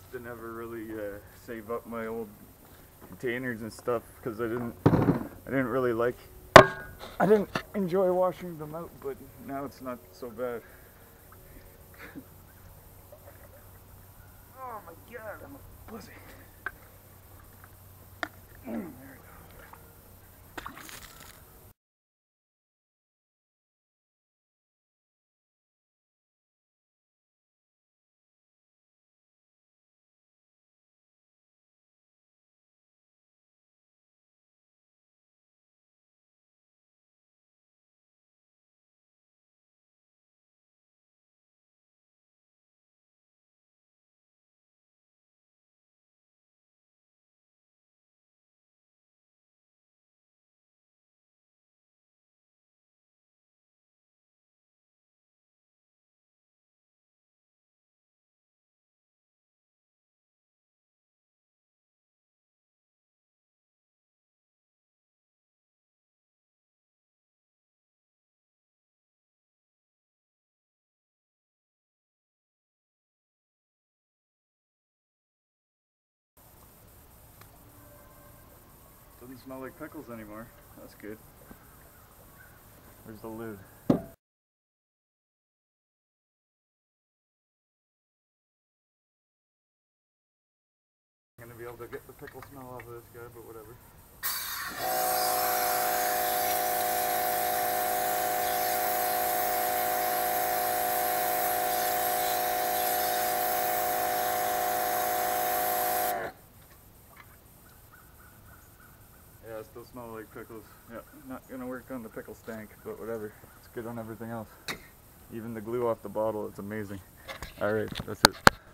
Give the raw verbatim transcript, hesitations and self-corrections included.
to never really uh, save up my old containers and stuff because I didn't I didn't really like I didn't enjoy washing them out, but now it's not so bad. Oh my god, I'm a pussy. There we go. Doesn't smell like pickles anymore. That's good. Where's the lid? I'm gonna be able to get the pickle smell off of this guy, but whatever. Yeah, I still smell like pickles. Yeah, not gonna work on the pickle stank, but whatever. It's good on everything else. Even the glue off the bottle, it's amazing. Alright, that's it.